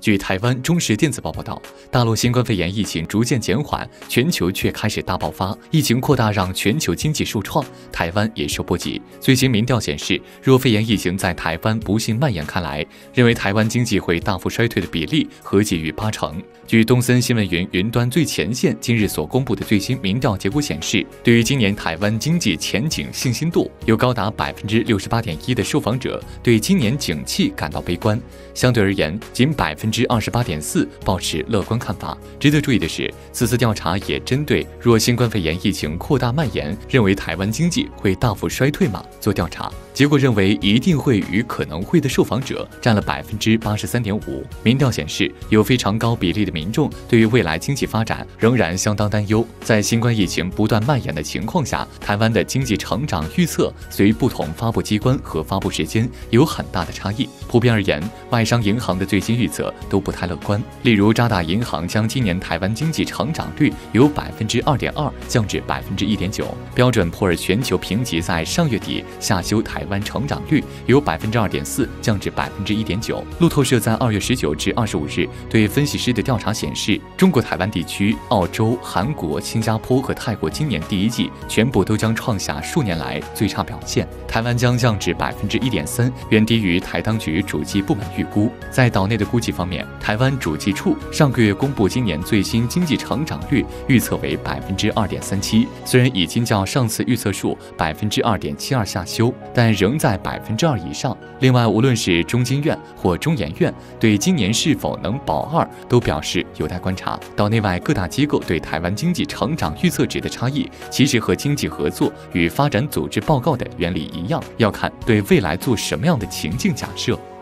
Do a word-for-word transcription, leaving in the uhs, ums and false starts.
据台湾中时电子报报道，大陆新冠肺炎疫情逐渐减缓，全球却开始大爆发，疫情扩大让全球经济受创，台湾也受波及。最新民调显示，若肺炎疫情在台湾不幸蔓延开来，认为台湾经济会大幅衰退的比例合计逾八成。据东森新闻云云端最前线今日所公布的最新民调结果显示，对于今年台湾经济前景信心度，有高达百分之六十八点一的受访者对今年景气感到悲观，相对而言，仅百分之二十八点四保持乐观看法。值得注意的是，此次调查也针对若新冠肺炎疫情扩大蔓延，认为台湾经济会大幅衰退吗做调查，结果认为一定会与可能会的受访者占了百分之八十三点五。民调显示，有非常高比例的民众对于未来经济发展仍然相当担忧。在新冠疫情不断蔓延的情况下，台湾的经济成长预测随不同发布机关和发布时间有很大的差异。普遍而言，外商银行的最新预测都不太乐观。例如，渣打银行将今年台湾经济成长率由百分之二点二降至百分之一点九。标准普尔全球评级在上月底下修台湾成长率由百分之二点四降至百分之一点九。路透社在二月十九至二十五日对分析师的调查显示，中国台湾地区、澳洲、韩国、新加坡和泰国今年第一季全部都将创下数年来最差表现，台湾将降至百分之一点三，远低于台当局主计部门预估。在岛内的估计方面，台湾主计处上个月公布今年最新经济成长率预测为百分之二点三七，虽然已经较上次预测数百分之二点七二下修，但仍在百分之二以上。另外，无论是中经院或中研院，对今年是否能保二都表示有待观察。岛内外各大机构对台湾经济成长预测值的差异，其实和经济合作与发展组织报告的原理一样，要看对未来做什么样的情境假设。